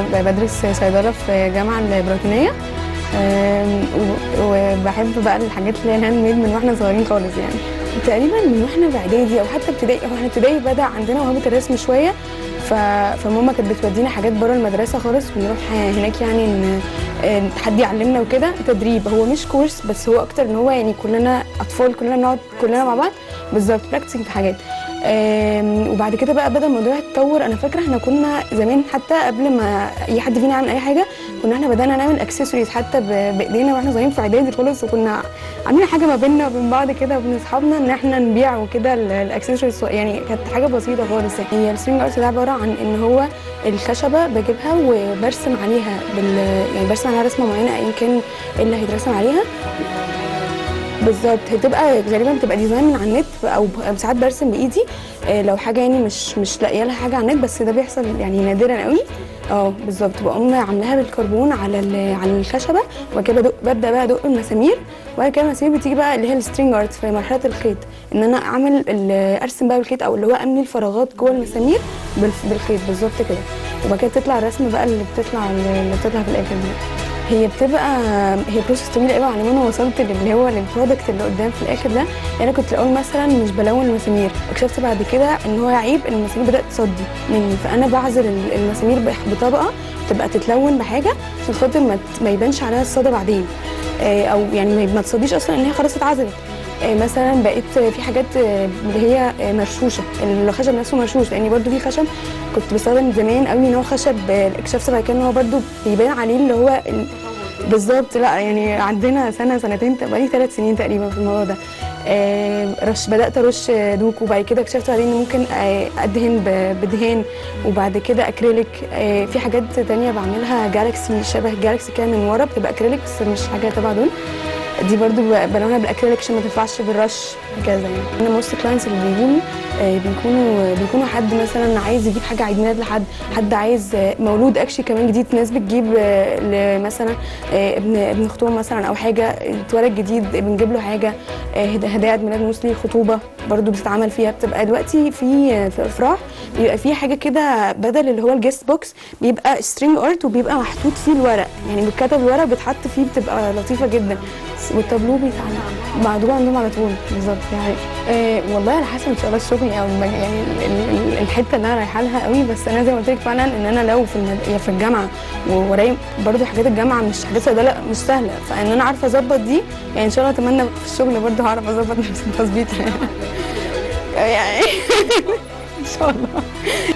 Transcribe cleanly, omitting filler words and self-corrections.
بدرس صيدله في جامعه البريطانيه. وبحب بقى الحاجات اللي هي الهاند ميد من واحنا صغيرين خالص يعني. تقريبا من واحنا في اعدادي او حتى ابتدائي. هو احنا ابتدائي بدا عندنا موهبه الرسم شويه، فماما كانت بتودينا حاجات بره المدرسه خالص، ونروح هناك يعني ان حد يعلمنا وكده، تدريب. هو مش كورس، بس هو اكتر ان هو يعني كلنا اطفال، كلنا بنقعد كلنا مع بعض بالظبط براكتسنج في حاجات. وبعد كده بقى بدا الموضوع يتطور. انا فاكره احنا كنا زمان حتى قبل ما اي حد فينا يعمل اي حاجه، كنا احنا بدانا نعمل اكسسوارز حتى بايدينا واحنا صغيرين في اعدادي خالص، وكنا عاملين حاجه ما بيننا وبين بعض كده وبين اصحابنا ان احنا نبيع وكده الاكسسوارز. يعني كانت حاجه بسيطه خالص. هي السترينج ارت ده عباره عن ان هو الخشبه بجيبها وبرسم عليها يعني برسم عليها رسمه معينه ايا كان اللي هيترسم عليها بالظبط. هتبقى غالبا بتبقى ديزاين من على النت، او ساعات برسم بايدي لو حاجه يعني مش لاقيه لها حاجه على النت، بس ده بيحصل يعني نادرا قوي. بالظبط. بقوم عاملاها بالكربون على الخشبه، وبعد كده ببدا بقى ادق المسامير، وبعد كده المسامير بتيجي بقى اللي هي السترينج ارت في مرحله الخيط، ان انا ارسم بقى بالخيط، او اللي هو املي الفراغات جوه المسامير بالخيط بالظبط كده. وبعد كده تطلع الرسمه بقى اللي بتطلع في الاخر دي. هي بروسس طويله قوي على ما انا وصلت اللي هو للبرودكت اللي قدام في الاخر ده. انا كنت الاول مثلا مش بلون المسامير، اكتشفت بعد كده ان هو عيب ان المسامير بدات تصدي مني، فانا بعزل المسامير بطبقه تبقى تتلون بحاجه عشان خاطر ما يبانش عليها الصدى بعدين، او يعني ما تصديش اصلا ان هي خلاص اتعزلت. مثلا بقيت في حاجات اللي هي مرشوشه، الخشب نفسه مرشوش، لاني برده في خشب كنت بستخدم زمان قوي نوع خشب اكتشفت بعد كده ان هو برده بيبان عليه اللي هو بالظبط. لا يعني عندنا سنه سنتين، بقالي 3 سنين تقريبا في الموضوع ده. بدات ارش دوك، وبعد كده اكتشفت بعدين ان ممكن ادهن بدهان، وبعد كده اكريليك. في حاجات تانية بعملها جالكسي، شبه جالكسي كده من ورا، بتبقى اكريليك بس مش حاجه تبع دول. دي برضو بلونها بالاكريليك عشان ما تنفعش بالرش هكذا يعني. انا موست كلاينتس اللي بيجوني بيكونوا حد مثلا عايز يجيب حاجه عيد ميلاد حد عايز مولود اكشلي كمان جديد. ناس بتجيب مثلا ابن اختهم مثلا او حاجه اتولد جديد، بنجيب له حاجه هدايا عيد ميلاد، موسلي خطوبه برضو بتتعمل فيها. بتبقى دلوقتي في افراح بيبقى في حاجه كده بدل اللي هو الجيست بوكس، بيبقى سترينج ارت وبيبقى محطوط فيه الورق، يعني بيتكتب الورق بيتحط فيه، بتبقى لطيفه جدا. والتابلو بيتعمل معدول عندهم على طول بالظبط يعني. والله على حسب ان شاء الله الشغل او يعني الحته اللي انا رايحه لها قوي. بس انا زي ما قلت لك فعلا ان انا لو في الجامعه وورايا برضو حاجات الجامعه مش حاجات صيدله مش سهله، فان انا عارفه اظبط دي يعني. ان شاء الله اتمنى في الشغل برضو هعرف اظبط نفس التظبيط يعني ان شاء الله.